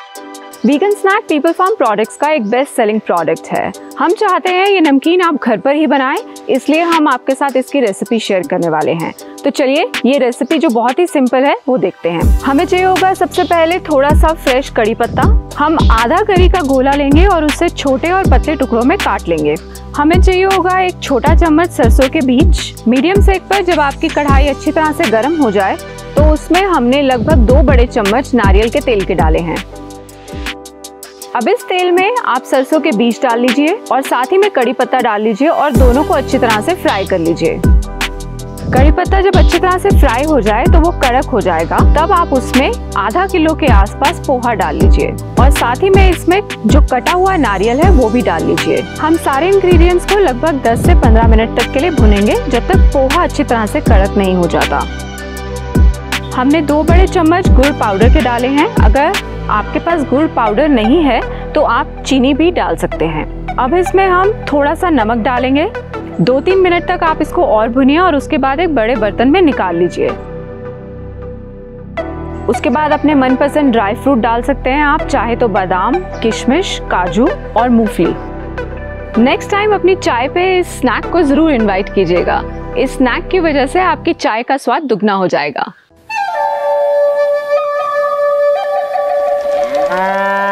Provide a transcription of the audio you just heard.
Vegan snack people farm products का एक best selling product है। हम चाहते हैं ये नमकीन आप घर पर ही बनाएं, इसलिए हम आपके साथ इसकी रेसिपी शेयर करने वाले हैं। तो चलिए ये रेसिपी जो बहुत ही सिंपल है वो देखते हैं। हमें चाहिए होगा सबसे पहले थोड़ा सा फ्रेश कड़ी पत्ता। हम आधा करी का गोला लेंगे और उसे छोटे और पतले टुकड़ों में काट लेंगे। हमें चाहिए होगा एक छोटा चम्मच सरसों के बीज। मीडियम सेक पर जब आपकी कढ़ाई अच्छी तरह से गर्म हो जाए तो उसमें हमने लगभग 2 बड़े चम्मच नारियल के तेल के डाले हैं। अब इस तेल में आप सरसों के बीज डाल लीजिए और साथ ही में कड़ी पत्ता डाल लीजिए और दोनों को अच्छी तरह से फ्राई कर लीजिए। कड़ी पत्ता जब अच्छी तरह से फ्राई हो जाए तो वो कड़क हो जाएगा, तब आप उसमें आधा किलो के आसपास पोहा डाल लीजिए और साथ ही में इसमें जो कटा हुआ नारियल है वो भी डाल लीजिए। हम सारे इंग्रेडिएंट्स को लगभग 10 से 15 मिनट तक के लिए भुनेंगे जब तक पोहा अच्छी तरह से कड़क नहीं हो जाता। हमने 2 बड़े चम्मच गुड़ पाउडर के डाले हैं। अगर आपके पास गुड़ पाउडर नहीं है तो आप चीनी भी डाल सकते हैं। अब इसमें हम थोड़ा सा नमक डालेंगे। 2-3 मिनट तक आप इसको और भुनिए और उसके बाद एक बड़े बर्तन में निकाल लीजिए। उसके बाद अपने मनपसंद ड्राई फ्रूट डाल सकते हैं आप, चाहे तो बादाम, किशमिश, काजू और मूंगफली। नेक्स्ट टाइम अपनी चाय पे इस स्नैक को जरूर इनवाइट कीजिएगा। इस स्नैक की वजह से आपकी चाय का स्वाद दुगना हो जाएगा।